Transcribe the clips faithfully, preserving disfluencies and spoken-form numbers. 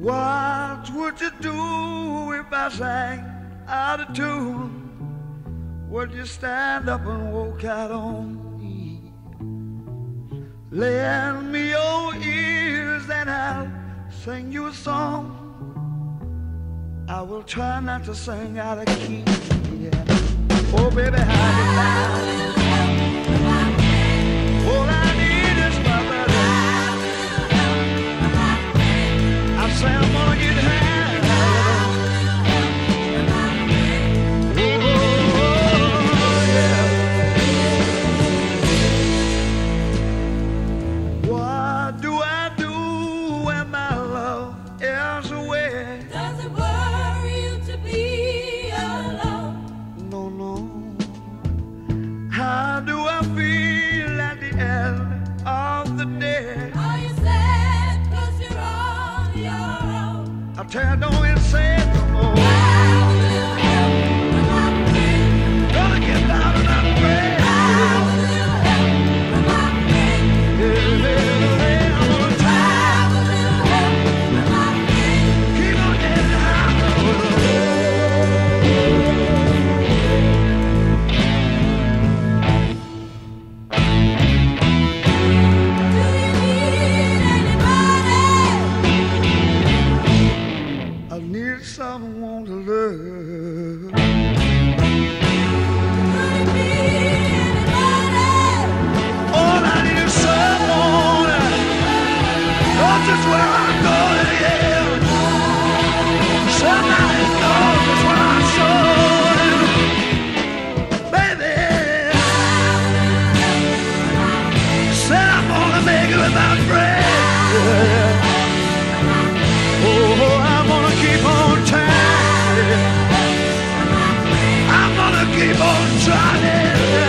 What would you do if I sang out of tune? Would you stand up and walk out on me? Lend me your ears and I'll sing you a song. I will try not to sing out of key. Yeah. Oh baby, how you like? All I need is my brother. I say I'm gonna get high. Tell don't it say no more. Gonna get down and I'm afraid. I'm gonna try. Keep on getting high. Someone to love. Could it be anybody? All I need is someone. Knows just where I'm going, yeah. Somebody knows just where I'm going, baby. Said I'm gonna make it without bread. Oh, I'm gonna keep on trying. I'm gonna keep on trying.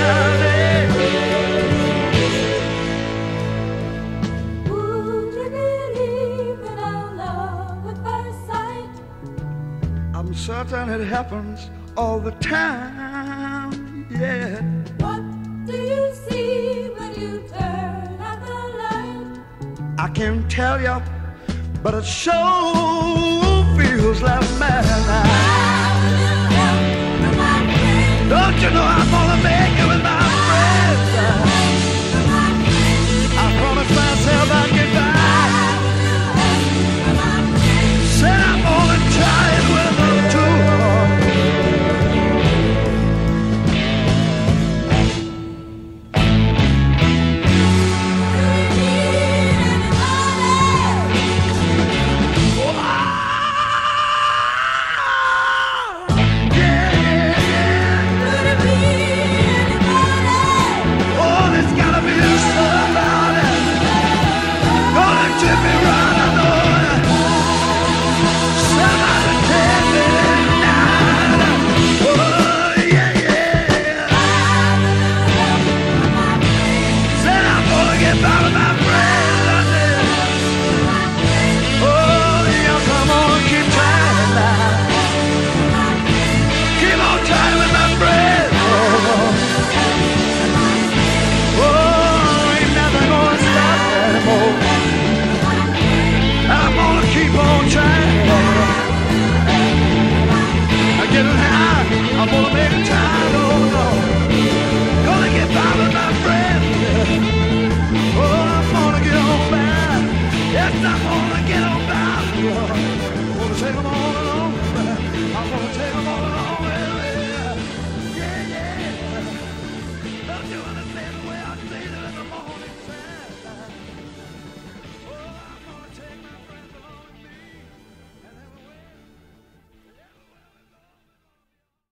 Would you believe in our love at first sight? I'm certain it happens all the time, yeah. What do you see when you turn out the light? I can't tell you, but it sure feels like madness. Don't you know I'm gonna make it with my friends? I promised myself I'd get back. Said I'm gonna try it with them too. Out of my